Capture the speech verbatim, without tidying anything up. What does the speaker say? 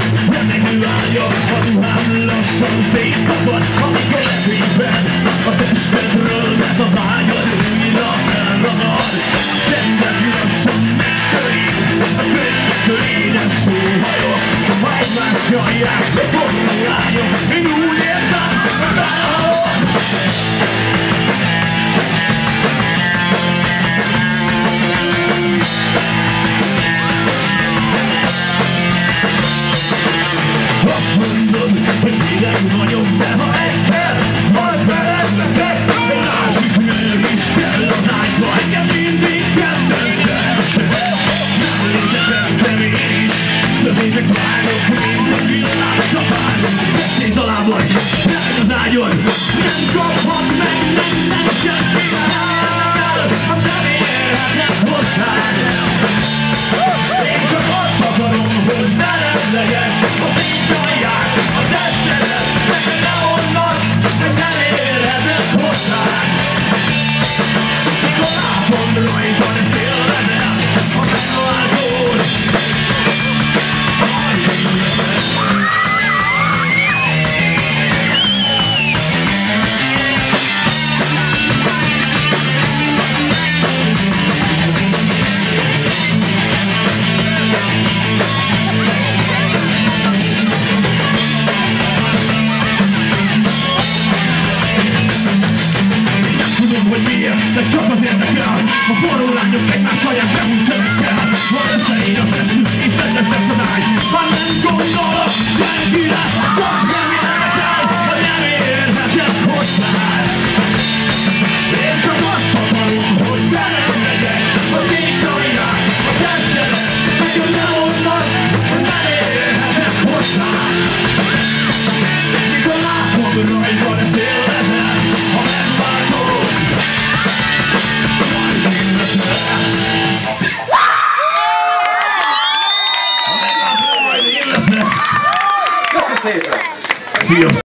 remegő ágyak, a ruhám lassan szétszakad, amikor lefényben a testedről ez a vágyad újra elragad. Rendet lassan megtörik, a könnyekről édes sóhajok, ha egymást jallják, forró lányok, én úgy értem, hogy bárahol. Azt mondod, hogy hideg vagyok, de ha egyszer majd veled leszek, egy másik nő is kell az ágyba, engem mindig ketten keresek. Nem létek persze én is, de nézek várok, mint a villámcsapás. Testét alá vagy, nem az ágyon, nem kaphat meg, nem, nem semmivel, ha nem érhetek hozzád. Én csak azt akarom, hogy veled legyek, a fénycsalják, a testedet, neked ne onnan, hogy nem érhetek hozzád. Mikor látom rajtad, ezt élvezem, ha megváltod, majd én leszek. Hogy miért, de csak az érdekel, a forró lányok egymás saját behúz össze. Van összeér a testük, és rendes lesz a náj. Ha nem gondolok senkire, csak nem érdekel, hogy nem érhetek hozzád. Én csak azt akarom, hogy veled legyek, hogy én csalják a testedet, neked ne onnan, hogy nem érhetek hozzád. Mikor látom rajtad, ezt élvezem, ha megváltod, Köszönöm szépen! Sziasztok!